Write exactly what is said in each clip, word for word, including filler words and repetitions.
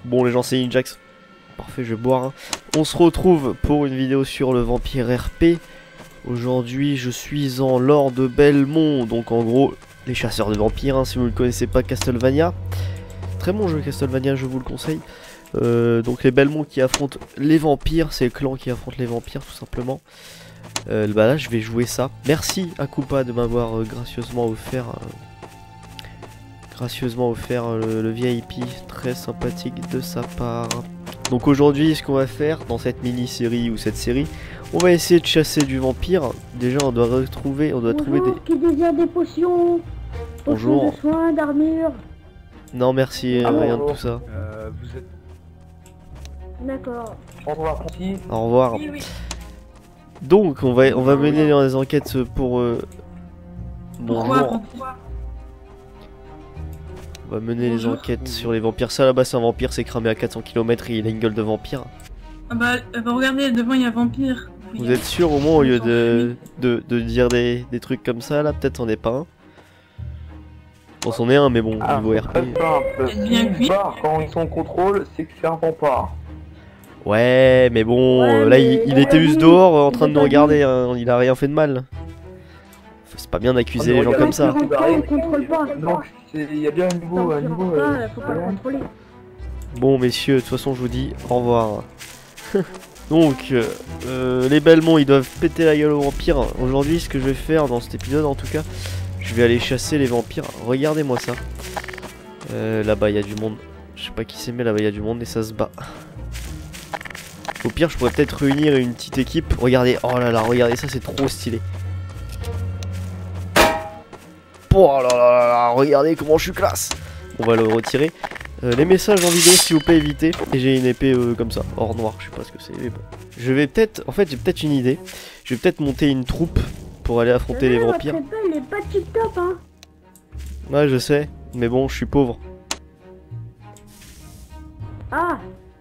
Bon les gens, c'est Ninjax. Parfait, je vais boire. Hein. On se retrouve pour une vidéo sur le Vampire R P. Aujourd'hui, je suis en Lord Belmont. Donc en gros, les chasseurs de vampires, hein, si vous ne connaissez pas Castlevania. Très bon jeu Castlevania, je vous le conseille. Euh, donc les Belmont qui affrontent les vampires, c'est le clan qui affronte les vampires tout simplement. Euh, bah là je vais jouer ça. Merci à Koopa de m'avoir euh, gracieusement offert euh, gracieusement offert euh, le, le V I P, très sympathique de sa part. Donc aujourd'hui ce qu'on va faire dans cette mini-série ou cette série, on va essayer de chasser du vampire. Déjà on doit retrouver, on doit Bonjour, trouver des... qui désire des potions. Bonjour. Potions de soins, d'armure. Non merci, Ah, rien bonjour. de tout ça. Euh, vous êtes... D'accord. Au revoir, merci. Au revoir. Oui, oui. Donc on va on va mener les enquêtes pour euh... bonjour. On va mener Bonjour. les enquêtes sur les vampires. Ça là-bas c'est un vampire, c'est cramé à quatre cents kilomètres et il a une gueule de vampire. Ah bah, euh, bah regardez, devant il y a vampire. Vous êtes sûr au moins au lieu de, de, de dire des, des trucs comme ça là, peut-être on est pas un. On s'en est un mais bon, Ah, niveau R P. très simple. C'est bien S'ils cuit. barrent quand ils sont en contrôle, c'est que c'est un vampire. Ouais mais bon, Ouais, là mais- il, il ouais, était juste oui, dehors euh, en train de j'ai nous pas regarder, hein, il a rien fait de mal. C'est pas bien d'accuser les gens comme ça. Quand il rentre pas, on contrôle pas. Donc, c'est- il y a bien un niveau, Tant un qu'il niveau. rentre euh, pas, faut pas le contrôler. Bon messieurs, de toute façon je vous dis au revoir. Donc euh, euh, les Belmont ils doivent péter la gueule aux vampires. Aujourd'hui ce que je vais faire dans cet épisode en tout cas, je vais aller chasser les vampires. Regardez-moi ça. Euh, là-bas il y a du monde. Je sais pas qui c'est mais là-bas il y a du monde et ça se bat. Au pire je pourrais peut-être réunir une petite équipe. Regardez, oh là là, regardez ça, c'est trop stylé. Oh là là là là, regardez comment je suis classe. On va le retirer. Euh, les messages en vidéo s'il vous plaît évitez. Et j'ai une épée euh, comme ça, or noir, je sais pas ce que c'est mais bon. Je vais peut-être, en fait j'ai peut-être une idée. Je vais peut-être monter une troupe pour aller affronter les Euh, vampires. Votre épée, elle est pas tip top, hein. Ouais je sais, mais bon je suis pauvre. Ah,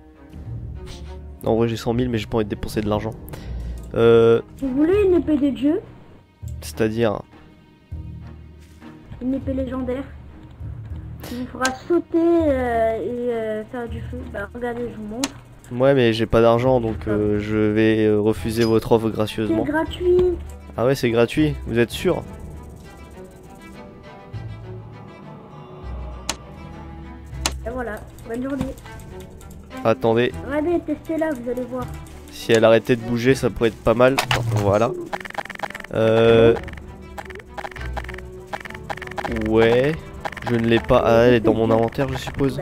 En vrai j'ai cent mille mais j'ai pas envie de dépenser de l'argent. Euh, vous voulez une épée des dieux? c'est-à-dire... Une épée légendaire qui vous fera sauter euh, et euh, faire du feu. Bah regardez, je vous montre. Ouais mais j'ai pas d'argent donc euh, je vais euh, refuser votre offre C'est gracieusement. gratuit. Ah ouais c'est gratuit, vous êtes sûr? Et voilà, bonne journée. Attendez, Regardez, testez-la, vous allez voir. si elle arrêtait de bouger ça pourrait être pas mal. Voilà. Euh... Ouais, je ne l'ai pas. Ah elle est dans mon inventaire je suppose.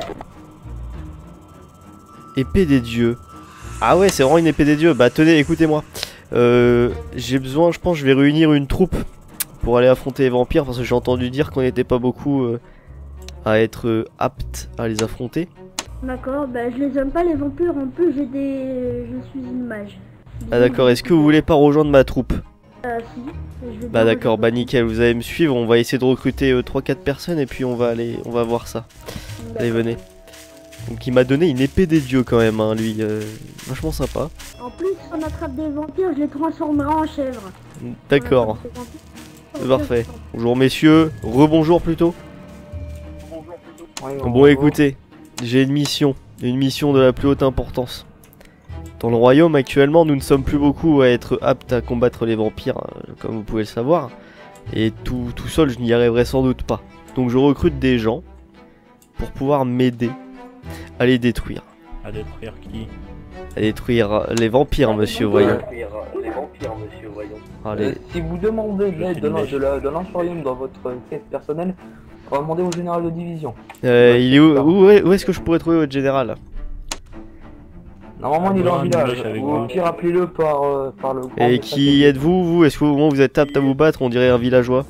Épée des dieux. Ah ouais c'est vraiment une épée des dieux. Bah tenez écoutez-moi. Euh, j'ai besoin, je pense je vais réunir une troupe pour aller affronter les vampires parce que j'ai entendu dire qu'on n'était pas beaucoup euh, à être euh, aptes à les affronter. D'accord, bah je les aime pas les vampires, en plus j'ai des... je suis une mage. Ah d'accord, est-ce que vous voulez pas rejoindre ma troupe? Euh si, je vais Bah bien d'accord, bah rejoindre. nickel, vous allez me suivre, on va essayer de recruter euh, trois quatre personnes et puis on va aller, on va voir ça. Allez venez. Donc il m'a donné une épée des dieux quand même, hein, lui, euh, vachement sympa. En plus, si on attrape des vampires, je les transformerai en chèvres. D'accord, On attrape des vampires. c'est parfait. Bonjour messieurs, rebonjour plutôt. Ouais, Bon bonjour. écoutez, j'ai une mission, une mission de la plus haute importance. Dans le royaume actuellement, nous ne sommes plus beaucoup à être aptes à combattre les vampires, euh, comme vous pouvez le savoir. Et tout, tout seul, je n'y arriverai sans doute pas. Donc je recrute des gens pour pouvoir m'aider à les détruire. À détruire qui? À détruire les vampires, monsieur, voyons. Les vampires, monsieur, voyons. Allez. Euh, si vous demandez de Je l'aide suis de une l'an- mèche. de la- de l'ansorium dans votre quête personnelle, on va demander au général de division. Euh, il est où, où, est- où est-ce que je pourrais trouver votre général? Normalement, Ah, il est dans bon, le une village. mèche avec Ou au vous. pire, appelez-le par, euh, par le grand Et message qui de- êtes-vous, vous? Est-ce que au moment où vous êtes apte à vous battre, on dirait un villageois?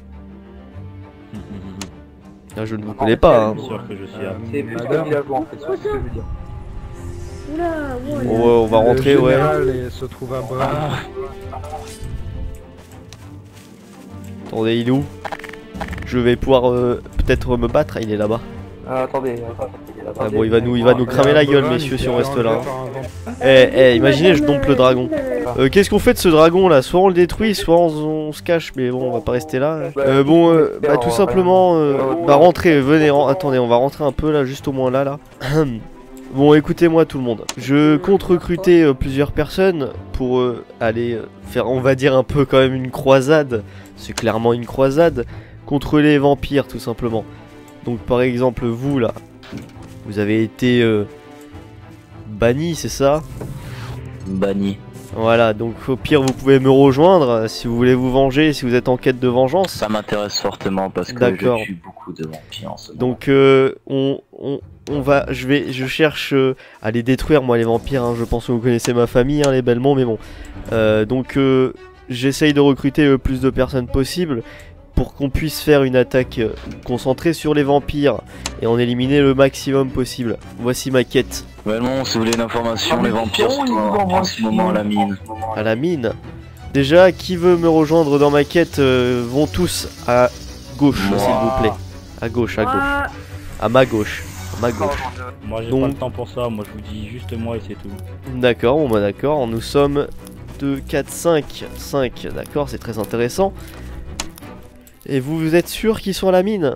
Ah, je ne vous En connais fait, pas, hein. Bien sûr que je suis à... C'est plus Madame. qu'un villageois en fait, c'est ce que je veux dire. Oula, voilà. Bon, ouais, on va rentrer, le ouais. général est- se trouve à bras. Attendez, il est où? Je vais pouvoir euh, peut-être me battre, il est là-bas. Euh, attendez, attendez, Ah bon, il va nous, il va nous cramer la gueule, messieurs, si on reste là. Eh, eh, imaginez, je dompe le dragon. Euh, Qu'est-ce qu'on fait de ce dragon là? Soit on le détruit, soit on, on se cache, mais bon, on va pas rester là. Euh, bon, euh, bah tout simplement, euh, bah rentrez, venez, ren- attendez, on va rentrer un peu là, juste au moins là, là. Bon, écoutez-moi tout le monde. Je compte recruter euh, plusieurs personnes pour euh, aller euh, faire, on va dire, un peu quand même une croisade. C'est clairement une croisade contre les vampires, tout simplement. Donc, par exemple, vous là, vous avez été euh, banni, c'est ça? Banni. Voilà, donc au pire, vous pouvez me rejoindre euh, si vous voulez vous venger, si vous êtes en quête de vengeance. Ça m'intéresse fortement parce que D'accord. je tue beaucoup de vampires en ce moment. Donc, euh, on, on, on va, je vais, je cherche euh, à les détruire, moi, les vampires. Hein, je pense que vous connaissez ma famille, hein, les Belmont, mais bon. Euh, donc, euh, j'essaye de recruter le plus de personnes possible pour qu'on puisse faire une attaque euh, concentrée sur les vampires et en éliminer le maximum possible. Voici ma quête. Belmont, si vous voulez une information, Ah, les mais vampires sont ils en, vont en ce moment à la mine. À la mine. Déjà, qui veut me rejoindre dans ma quête euh, vont tous à gauche, Moi. s'il vous plaît. À gauche, à gauche. Ah, À ma gauche. À ma gauche. Moi j'ai Donc- pas le temps pour ça, moi je vous dis juste moi et c'est tout. D'accord, bon bah d'accord. Nous sommes deux, quatre, cinq. cinq, d'accord, c'est très intéressant. Et vous, vous êtes sûr qu'ils sont à la mine?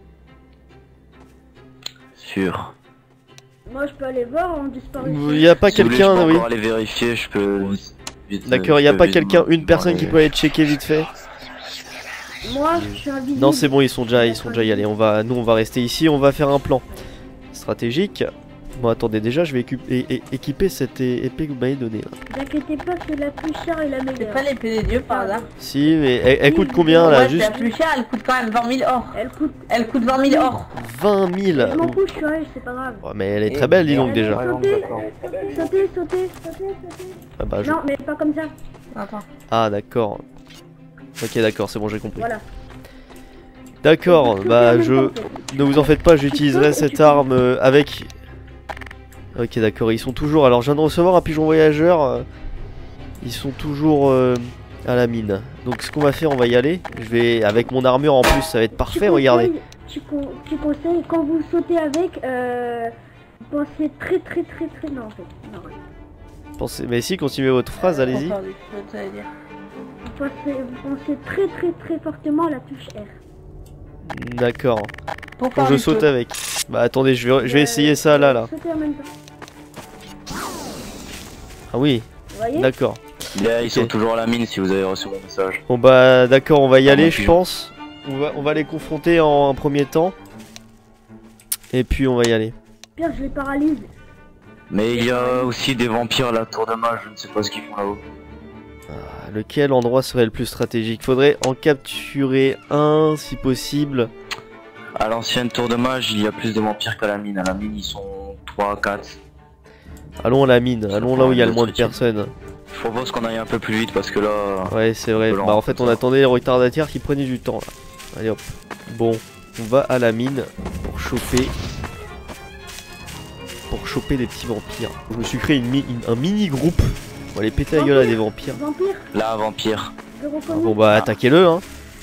Sûr. moi je peux aller voir en disparu. Il n'y a pas Si vous voulez, quelqu'un, je peux oui. encore aller vérifier, je peux... vite- D'accord, il n'y a je peux pas vite quelqu'un, dans- une personne dans qui les- peut aller checker vite fait? Moi je suis invisible. Non, c'est bon, ils sont déjà, ils sont déjà y allés. On va, nous, on va rester ici. On va faire un plan stratégique. Bon, attendez, déjà, je vais écu- é- é- équiper cette é- épée que vous m'avez donnée. Là. Ne vous inquiétez pas, c'est la plus chère et la C'est meilleure. pas l'épée des dieux par hasard. Si, mais elle, elle coûte combien là? Ouais, c'est Juste la plus chère, elle coûte quand même vingt mille or. Elle coûte. Elle coûte vingt mille or. vingt mille. Je m'en fous, je suis riche, c'est pas grave. Ouais, mais elle est très belle, dis donc Allez, déjà. Sautez, d'accord. sautez, sautez, sautez, sautez. Ah, bah, je- Non, mais pas comme ça. Attends. ah d'accord. Ok, d'accord, c'est bon, j'ai compris. Voilà. D'accord, Sautez en bah même je... temps, en fait. Ne vous en faites pas, j'utiliserai cette arme euh, avec... Ok, d'accord, ils sont toujours... Alors, je viens de recevoir un pigeon voyageur. euh, Ils sont toujours euh, à la mine. Donc, ce qu'on va faire, on va y aller. Je vais... Avec mon armure, en plus, ça va être parfait, Petit regardez. conseil, Petit, con- petit conseil, quand vous sautez avec, euh, pensez très très très très... Non, en fait. Non, ouais. Pensez... Mais si, continuez votre phrase, allez-y. Entendu, ça veut dire. Vous pensez, vous pensez très très très fortement à la touche R. D'accord. Pour Faut faire que je du saute feu. avec. Bah, attendez, je vais, je vais Euh, essayer ça, là, là. Sautez en même temps. Ah oui, Vous voyez? d'accord. Là, ils Ok. sont toujours à la mine si vous avez reçu mon message. Bon bah d'accord, on va y Ah, aller mon je pigeon. pense. On va, on va les confronter en un premier temps. Et puis on va y aller. Pire, je les paralyse. Mais il y a aussi des vampires à la tour de mage, je ne sais pas ce qu'ils font là-haut. Ah, lequel endroit serait le plus stratégique? Faudrait en capturer un si possible. À l'ancienne tour de mage, il y a plus de vampires qu'à la mine. À la mine, ils sont trois, quatre. Allons à la mine, allons là où il y a le moins de personnes. Je propose qu'on aille un peu plus vite parce que là... Ouais c'est vrai, Volant, bah en fait comme on ça. attendait les retardataires qui prenaient du temps là. Allez hop. Bon, on va à la mine pour choper... Pour choper les petits vampires. Je me suis créé une mi- une- un mini groupe. On va aller péter la gueule à des vampires. Vampire, Là, vampire. je reconnais. Bon bah attaquez-le hein.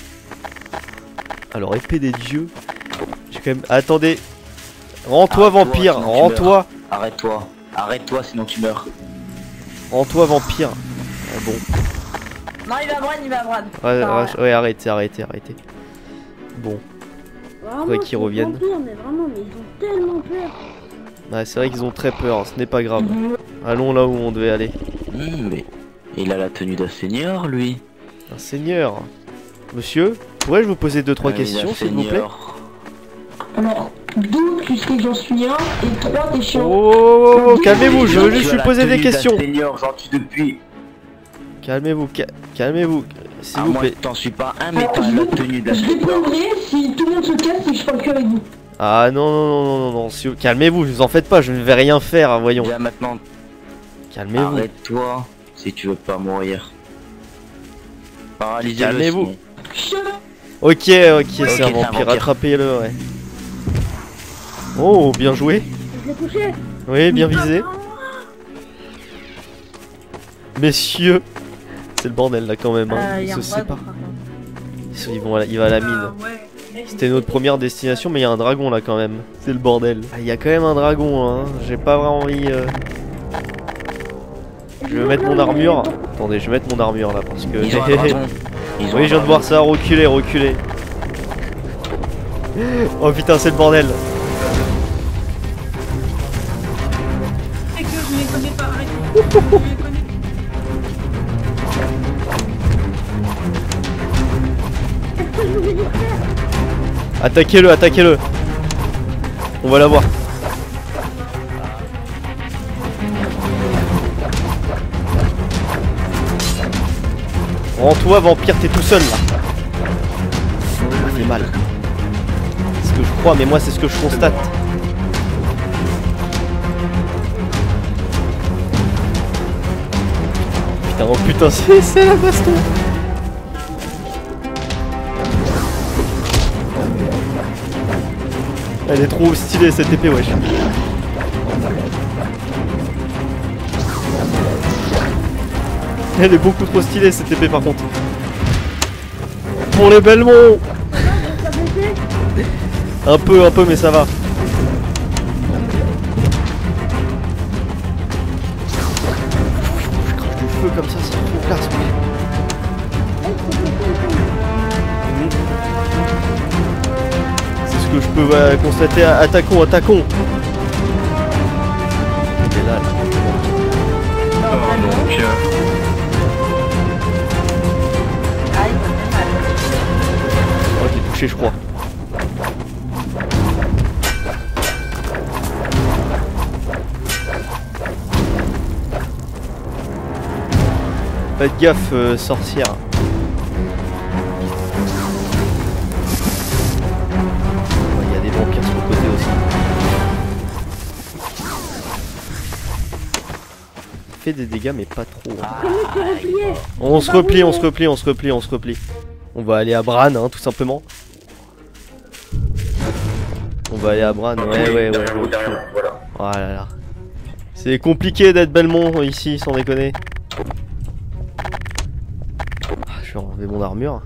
Alors épée des dieux. J'ai quand même... Attendez. Rends-toi Ah, toi, vampire, sinon tu rends-toi. Arrête-toi. Arrête-toi, sinon tu meurs. Rends-toi vampire. Ah bon. Non, il va à Brad, il va à Brad. Ouais, Ça ouais, ouais, arrêtez, arrêtez, arrêtez. Bon. Vraiment, faudrait qu'ils ces reviennent. vampires, mais vraiment, mais ils ont tellement peur. Ouais, c'est vrai qu'ils ont très peur, ce n'est pas grave. Allons là où on devait aller. Hmm, mais il a la tenue d'un seigneur, lui. Un seigneur. Monsieur, pourrais-je vous poser deux trois Euh, il a questions s'il vous plaît? seigneur. Alors, deux, tu sais que j'en suis un, et trois, t'es Oh, chiant. oh, oh, oh, calmez-vous, je veux Tu juste as lui la poser des tenue d'un questions. Seigneur, j'en tue depuis. Calmez-vous, ca- calmez-vous, s'il Ah, vous moi, plaît. je t'en suis pas un, mais Alors, t'as je la vais- tenue d'un Je seigneur. répondrai si tout le monde se casse et que je parle que avec vous. Ah non, non, non, non, non, non, si- calmez-vous, ne vous en faites pas, je ne vais rien faire, voyons. Viens maintenant, Calmez-vous. arrête-toi si tu veux pas mourir. Paralysez-le. Calmez-vous. sinon. Chut. Ok, ok, c'est un c'est un vampire, vampire. attrapez-le, ouais. Oh, bien joué. Je l'ai touché. Oui, bien visé. Messieurs, c'est le bordel là quand même, hein. Euh, il y Ils a se un Brad. séparent. Ils sont- ils vont à la- il va à la mine. Ah, ouais. C'était notre première destination, mais il y a un dragon là quand même. C'est le bordel. Ah, il y a quand même un dragon, hein. J'ai pas vraiment envie. euh, Je vais mettre mon armure. Attendez, je vais mettre mon armure là parce que. Ils ont un dragon. Ils ont Oui, un je viens de voir ça. Reculez, reculez. Oh putain, c'est le bordel. ne les connais pas, arrête. Je les connais. Attaquez-le, attaquez-le. On va l'avoir. Rends-toi, vampire, t'es tout seul là. Ça fait mal. C'est ce que je crois, mais moi c'est ce que je constate. Putain, oh putain, c'est c'est la baston. Elle est trop stylée cette épée, wesh. Elle est beaucoup trop stylée cette épée par contre. Pour les Belmont. Un peu, un peu, mais ça va. Je crache du feu comme ça, c'est trop classe. C'est ce que je peux euh, constater. Attaquons, attaquons. Il est là, là. Oh mon dieu. Ah, il me fait mal. Oh, j'ai touché, je crois. Faites gaffe, euh, sorcière. Il y a des vampires sur le côté aussi. Fait des dégâts, mais pas trop. Hein. On se replie, on se replie, on se replie, on se replie. On va aller à Bran, hein, tout simplement. On va aller à Bran, ouais, ouais, ouais. Derrière vous, derrière vous, voilà. Oh là là. C'est compliqué d'être Belmont ici, sans déconner. Ah, je vais enlever mon armure.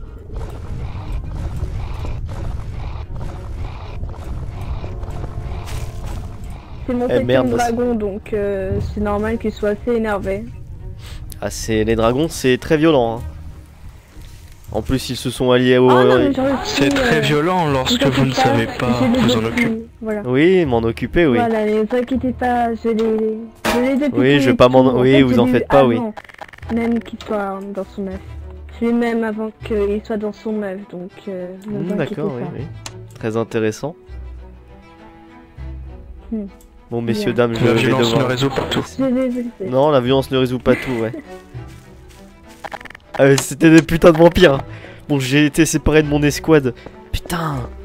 C'est mon Eh, septième merde, dragon, donc euh, c'est normal qu'il soit assez énervé. Ah, c'est les dragons, c'est très violent. Hein. En plus, ils se sont alliés au. Ah, non, mais j'en ai C'est pris, très euh, violent lorsque vous vous ne inquiétez savez pas, pas je les ai vous en depuis, occuper. Voilà. Oui, m'en occuper, oui. Voilà, ne vous inquiétez pas, je les, je les ai depuis. Oui, tous je vais les pas m'en- tours. oui, fait, vous je en l'ai faites eu pas, oui. avant, même qu'il soit dans son œuf. Je l'ai même avant qu'il soit dans son œuf, donc euh, ne Hmm, vous inquiétez D'accord, oui, pas. oui. Très intéressant. Hmm. Bon, messieurs, Bien. dames, je La vais violence ne devoir. résout pas tout. Je les ai blessés. Non, la violence ne résout pas tout, ouais. Ah, mais c'était des putains de vampires. Hein. Bon, j'ai été séparé de mon escouade. Putain,